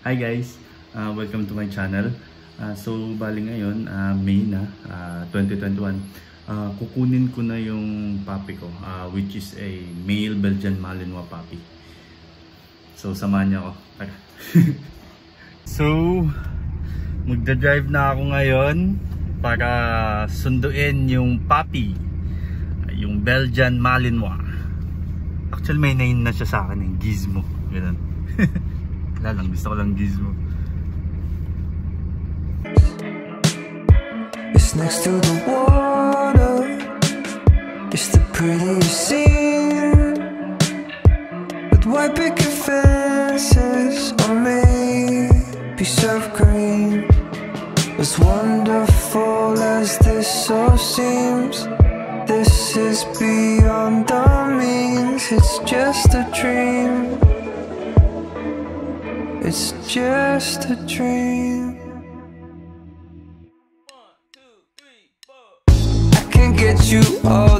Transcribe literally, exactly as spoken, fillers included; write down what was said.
Hi guys, uh, welcome to my channel. Uh, so bali ngayon, uh, May na, uh, twenty twenty-one. Uh, kukunin ko na yung puppy ko, uh, which is a male Belgian Malinois puppy. So samahan niyo ako. Tara. So magdadrive na ako ngayon para sunduin yung puppy, yung Belgian Malinois. Actually may name na siya sa akin, yung Gizmo. Ganun. Wala lang, gusto ko lang Gizmo. It's next to the water. It's the prettiest scene, with white picket fences on a piece of green. As wonderful as this all seems, this is beyond our means. It's just a dream. It's just a dream. I can't get you off